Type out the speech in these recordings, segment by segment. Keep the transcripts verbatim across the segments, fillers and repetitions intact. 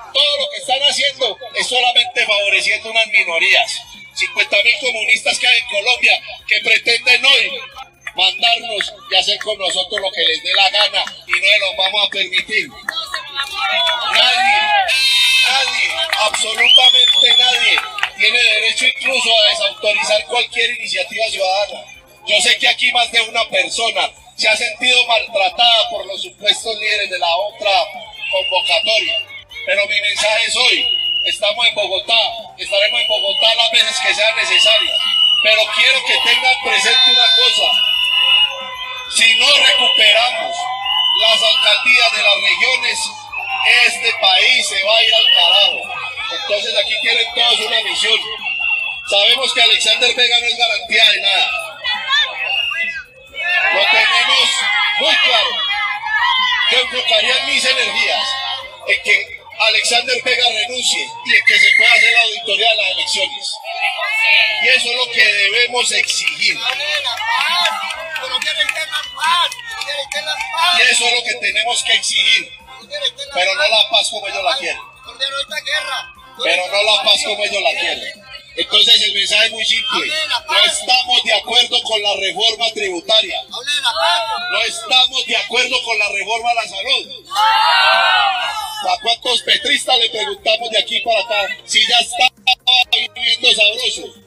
Todo lo que están haciendo es solamente favoreciendo unas minorías. cincuenta mil comunistas que hay en Colombia que pretenden hoy mandarnos y hacer con nosotros lo que les dé la gana y no se los vamos a permitir. Nadie, nadie, absolutamente nadie tiene derecho incluso a desautorizar cualquier iniciativa ciudadana. Yo sé que aquí más de una persona se ha sentido maltratada por los supuestos líderes de la otra convocatoria, pero mi mensaje es hoy. Estamos en Bogotá, estaremos en Bogotá las veces que sean necesarias, pero quiero que tengan presente una cosa: si no recuperamos las alcaldías de las regiones, este país se va a ir al carajo. Entonces aquí tienen todos una misión. Sabemos que Alexander Vega no es garantía de nada. Lo tenemos muy claro. Yo enfocaría mis energías en que Alexander Vega renuncie y en que se pueda hacer la auditoría de las elecciones. Y eso es lo que debemos exigir. Y eso es lo que tenemos que exigir. Pero no la paz como ellos la quieren. Pero no la paz como ellos la quieren. Entonces el mensaje es muy simple. No estamos de acuerdo con la reforma tributaria. No estamos de acuerdo con la reforma a la salud. ¿A cuántos petristas le preguntamos de aquí para acá si ya está viviendo sabroso?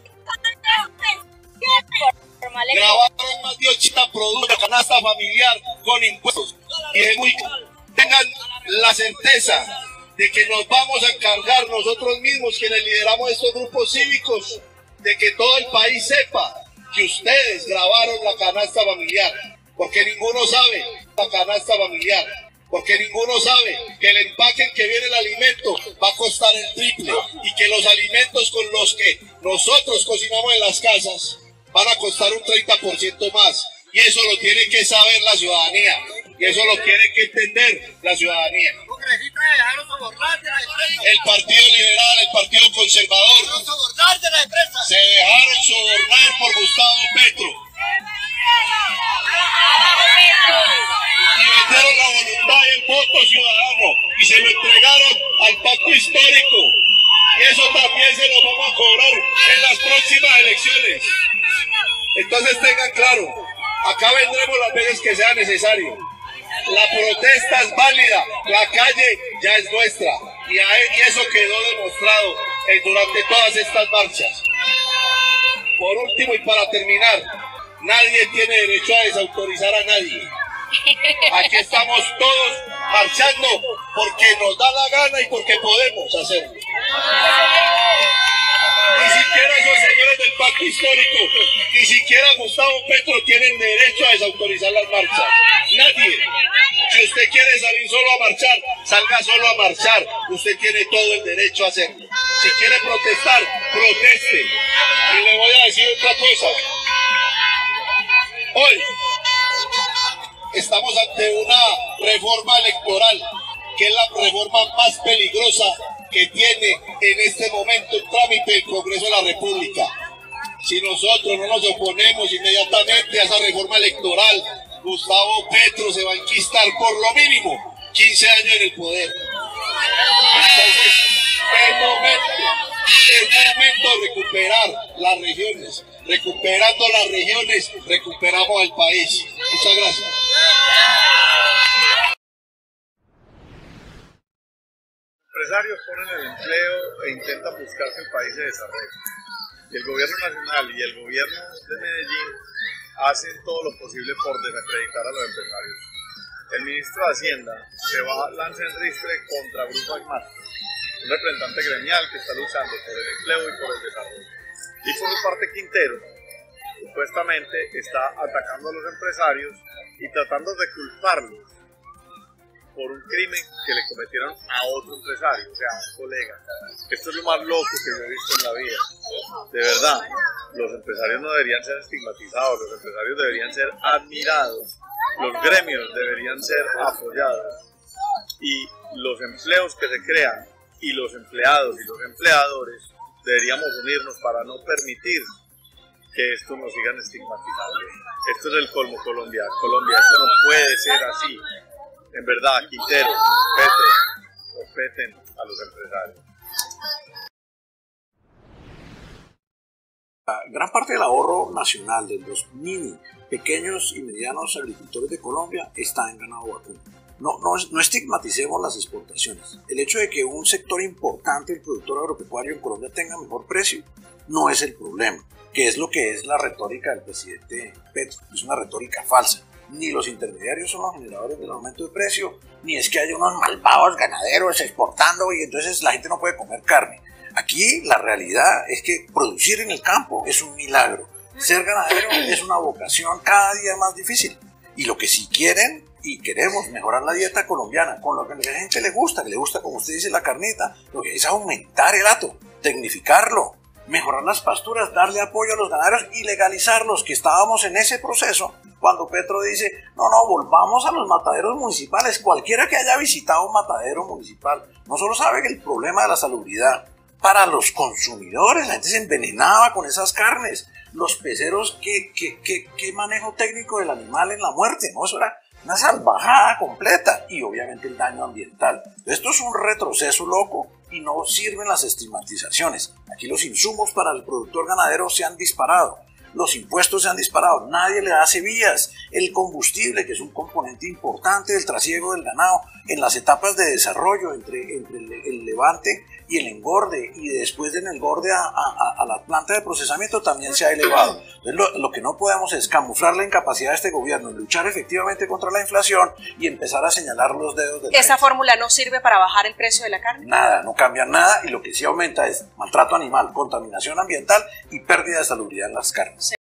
Grabaron más de ochenta productos de canasta familiar con impuestos. Y es muy... Tengan la certeza de que nos vamos a encargar nosotros mismos, quienes lideramos estos grupos cívicos, de que todo el país sepa que ustedes grabaron la canasta familiar, porque ninguno sabe la canasta familiar, porque ninguno sabe que el empaque que viene el alimento va a costar el triple y que los alimentos con los que nosotros cocinamos en las casas van a costar un treinta por ciento más, y eso lo tiene que saber la ciudadanía. Y eso lo tiene que entender la ciudadanía. El Partido Liberal, el Partido Conservador, se dejaron sobornar por Gustavo Petro. Y vendieron la voluntad y el voto ciudadano. Y se lo entregaron al pacto histórico. Y eso también se lo vamos a cobrar en las próximas elecciones. Entonces tengan claro, acá vendremos las veces que sea necesario. La protesta es válida, la calle ya es nuestra, y, a, y eso quedó demostrado eh, durante todas estas marchas. Por último y para terminar, nadie tiene derecho a desautorizar a nadie. Aquí estamos todos marchando porque nos da la gana y porque podemos hacerlo. Ni siquiera esos señores del pacto histórico, ni siquiera Gustavo Petro tienen derecho a desautorizar las marchas. Nadie. Si usted quiere salir solo a marchar, salga solo a marchar. Usted tiene todo el derecho a hacerlo. Si quiere protestar, proteste. Y le voy a decir otra cosa. Hoy estamos ante una reforma electoral que es la reforma más peligrosa que tiene en este momento en trámite el Congreso de la República. Si nosotros no nos oponemos inmediatamente a esa reforma electoral, Gustavo Petro se va a enquistar por lo mínimo quince años en el poder. Entonces, es momento, es momento de recuperar las regiones. Recuperando las regiones, recuperamos el país. Muchas gracias. Empresarios ponen el empleo e intentan buscar que el país se desarrolle. Y el gobierno nacional y el gobierno de Medellín hacen todo lo posible por desacreditar a los empresarios. El ministro de Hacienda se va a lanzar en ristre contra Grupo Aymar, un representante gremial que está luchando por el empleo y por el desarrollo. Y por su parte Quintero, supuestamente está atacando a los empresarios y tratando de culparlos por un crimen que le cometieron a otro empresario, o sea, a un colega. Esto es lo más loco que yo he visto en la vida. De verdad, los empresarios no deberían ser estigmatizados, los empresarios deberían ser admirados, los gremios deberían ser apoyados, y los empleos que se crean, y los empleados y los empleadores deberíamos unirnos para no permitir que esto nos sigan estigmatizando. Esto es el colmo Colombia, Colombia, esto no puede ser así. En verdad, Quintero, Petro, respeten a los empresarios. Gran parte del ahorro nacional de los mini, pequeños y medianos agricultores de Colombia está en ganado vacuno. No, no, no estigmaticemos las exportaciones. El hecho de que un sector importante del productor agropecuario en Colombia tenga mejor precio no es el problema, que es lo que es la retórica del presidente Petro. Es una retórica falsa. Ni los intermediarios son los generadores del aumento de precio, ni es que haya unos malvados ganaderos exportando y entonces la gente no puede comer carne. Aquí la realidad es que producir en el campo es un milagro. Ser ganadero es una vocación cada día más difícil. Y lo que sí quieren y queremos mejorar la dieta colombiana, con lo que a la gente le gusta, que le gusta, como usted dice, la carnita, lo que es aumentar el hato, tecnificarlo, mejorar las pasturas, darle apoyo a los ganaderos y legalizarlos, que estábamos en ese proceso cuando Petro dice, no, no, volvamos a los mataderos municipales. Cualquiera que haya visitado un matadero municipal no solo sabe que el problema de la salubridad para los consumidores, la gente se envenenaba con esas carnes, los peceros, ¿qué, qué, qué, qué manejo técnico del animal en la muerte? ¿No? Eso era una salvajada completa y obviamente el daño ambiental. Esto es un retroceso loco y no sirven las estigmatizaciones. Aquí los insumos para el productor ganadero se han disparado, los impuestos se han disparado, nadie le hace vías, el combustible, que es un componente importante del trasiego del ganado, en las etapas de desarrollo entre, entre el, el levante y el engorde, y después del engorde a, a, a la planta de procesamiento también se ha elevado. Entonces lo, lo que no podemos es camuflar la incapacidad de este gobierno en luchar efectivamente contra la inflación y empezar a señalar los dedos de la ¿Esa fórmula no sirve para bajar el precio de la carne? Nada, no cambia nada, y lo que sí aumenta es maltrato animal, contaminación ambiental y pérdida de salubridad en las carnes. Sí.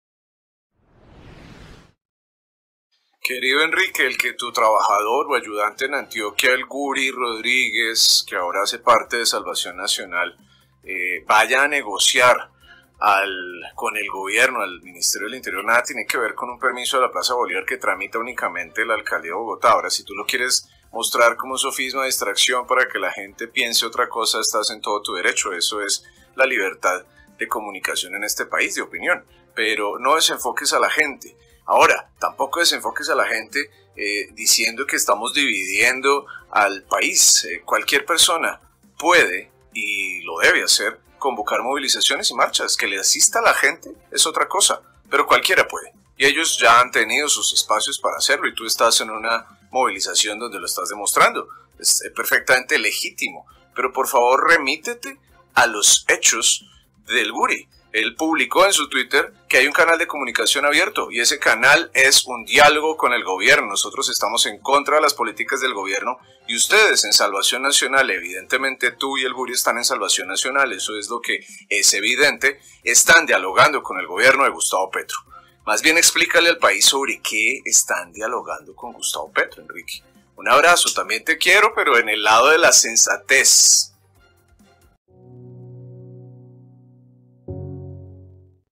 Querido Enrique, el que tu trabajador o ayudante en Antioquia, el Guri Rodríguez, que ahora hace parte de Salvación Nacional, eh, vaya a negociar al, con el gobierno, al Ministerio del Interior, nada tiene que ver con un permiso de la Plaza Bolívar que tramita únicamente la Alcaldía de Bogotá. Ahora, si tú lo quieres mostrar como sofisma de distracción para que la gente piense otra cosa, estás en todo tu derecho. Eso es la libertad de comunicación en este país, de opinión. Pero no desenfoques a la gente. Ahora, tampoco desenfoques a la gente eh, diciendo que estamos dividiendo al país. Eh, cualquier persona puede, y lo debe hacer, convocar movilizaciones y marchas. Que le asista a la gente es otra cosa, pero cualquiera puede. Y ellos ya han tenido sus espacios para hacerlo, y tú estás en una movilización donde lo estás demostrando. Es perfectamente legítimo, pero por favor remítete a los hechos del Guri. Él publicó en su Twitter que hay un canal de comunicación abierto y ese canal es un diálogo con el gobierno. Nosotros estamos en contra de las políticas del gobierno y ustedes en Salvación Nacional, evidentemente tú y el Guri están en Salvación Nacional, eso es lo que es evidente, están dialogando con el gobierno de Gustavo Petro. Más bien explícale al país sobre qué están dialogando con Gustavo Petro, Enrique. Un abrazo, también te quiero, pero en el lado de la sensatez.